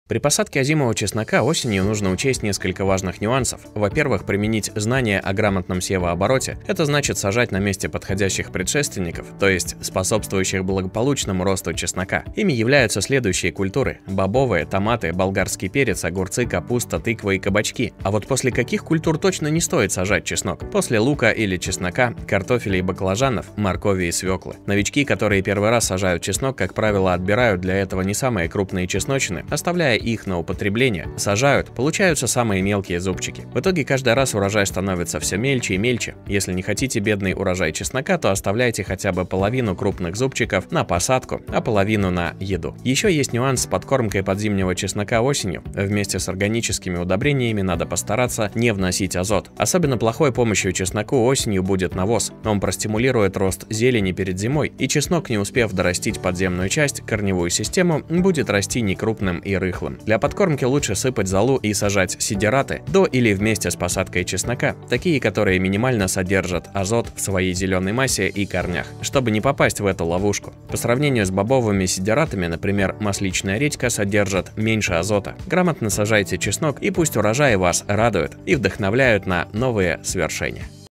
При посадке озимого чеснока осенью нужно учесть несколько важных нюансов. Во-первых, применить знания о грамотном севообороте. Это значит сажать на месте подходящих предшественников, то есть способствующих благополучному росту чеснока. Ими являются следующие культуры: бобовые, томаты, болгарский перец, огурцы, капуста, тыква и кабачки. А вот после каких культур точно не стоит сажать чеснок? После лука или чеснока, картофеля и баклажанов, моркови и свеклы. Новички, которые первый раз сажают чеснок, как правило, отбирают для этого не самые крупные чесночины, оставляя их на употребление, сажают, получаются самые мелкие зубчики. В итоге каждый раз урожай становится все мельче и мельче. Если не хотите бедный урожай чеснока, то оставляйте хотя бы половину крупных зубчиков на посадку, а половину на еду. Еще есть нюанс с подкормкой подзимнего чеснока осенью. Вместе с органическими удобрениями надо постараться не вносить азот. Особенно плохой помощью чесноку осенью будет навоз. Он простимулирует рост зелени перед зимой, и чеснок, не успев дорастить подземную часть, корневую систему, будет расти некрупным и рыхлым. Для подкормки лучше сыпать золу и сажать сидераты до или вместе с посадкой чеснока, такие, которые минимально содержат азот в своей зеленой массе и корнях, чтобы не попасть в эту ловушку. По сравнению с бобовыми сидератами, например, масличная редька содержит меньше азота. Грамотно сажайте чеснок, и пусть урожаи вас радуют и вдохновляют на новые свершения.